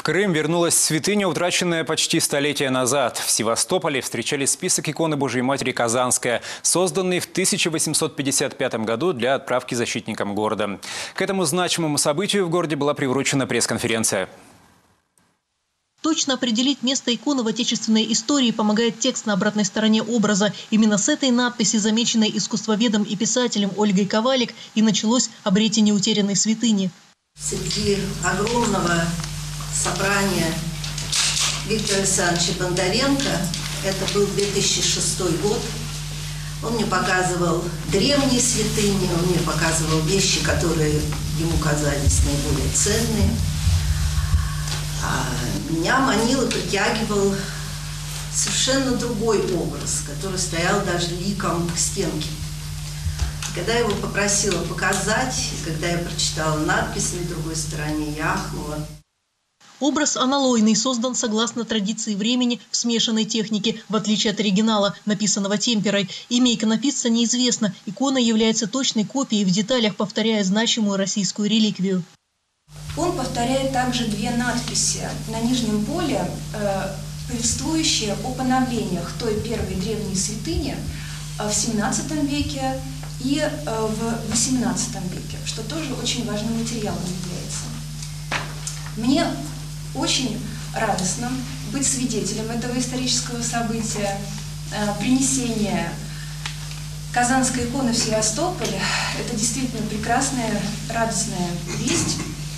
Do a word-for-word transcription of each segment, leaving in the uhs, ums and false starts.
В Крым вернулась святыня, утраченная почти столетия назад. В Севастополе встречали список иконы Божией Матери Казанская, созданный в тысяча восемьсот пятьдесят пятом году для отправки защитникам города. К этому значимому событию в городе была приурочена пресс-конференция. Точно определить место иконы в отечественной истории помогает текст на обратной стороне образа. Именно с этой надписи, замеченной искусствоведом и писателем Ольгой Ковалик, и началось обретение утерянной святыни. Среди огромного собрания Виктора Александровича Бондаренко, это был две тысячи шестой год, он мне показывал древние святыни, он мне показывал вещи, которые ему казались наиболее ценные. А меня манил и притягивал совершенно другой образ, который стоял даже ликом к стенке. И когда я его попросила показать, и когда я прочитала надпись на другой стороне, я ахнула. Образ аналойный, создан согласно традиции времени в смешанной технике, в отличие от оригинала, написанного темперой. Имя иконописца неизвестно. Икона является точной копией, в деталях повторяя значимую российскую реликвию. Он повторяет также две надписи на нижнем поле, э, повествующие о поновлениях той первой древней святыни э, в семнадцатом веке и э, в восемнадцатом веке, что тоже очень важным материалом является. Мне очень радостно быть свидетелем этого исторического события, э, принесения Казанской иконы в Севастополе. Это действительно прекрасная, радостная весть.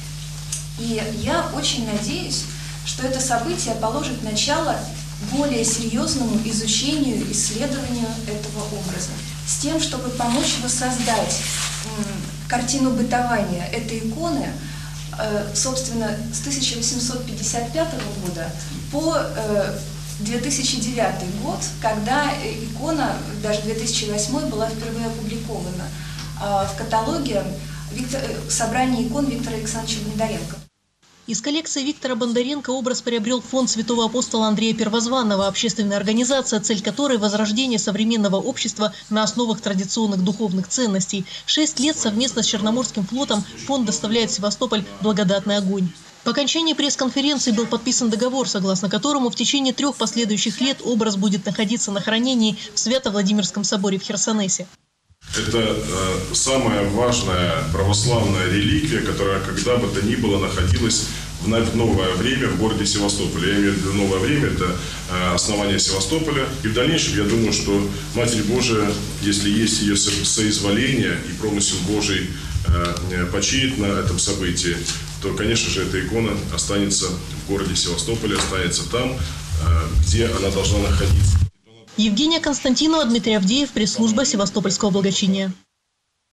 И я очень надеюсь, что это событие положит начало более серьезному изучению, исследованию этого образа, с тем, чтобы помочь воссоздать картину бытования этой иконы, собственно, с тысяча восемьсот пятьдесят пятого года по две тысячи девятый год, когда икона, даже две тысячи восьмой, была впервые опубликована в каталоге собрания икон Виктора Александровича Бондаренко. Из коллекции Виктора Бондаренко образ приобрел фонд святого апостола Андрея Первозванного, общественная организация, цель которой – возрождение современного общества на основах традиционных духовных ценностей. Шесть лет совместно с Черноморским флотом фонд доставляет в Севастополь благодатный огонь. По окончании пресс-конференции был подписан договор, согласно которому в течение трех последующих лет образ будет находиться на хранении в Свято-Владимирском соборе в Херсонесе. Это э, самая важная православная реликвия, которая когда бы то ни было находилась в новое время в городе Севастополе. Я имею в виду новое время, это э, основание Севастополя. И в дальнейшем я думаю, что Матерь Божия, если есть ее соизволение и промысел Божий э, почиет на этом событии, то, конечно же, эта икона останется в городе Севастополе, останется там, э, где она должна находиться. Евгения Константинова, Дмитрий Авдеев, пресс-служба Севастопольского благочиния.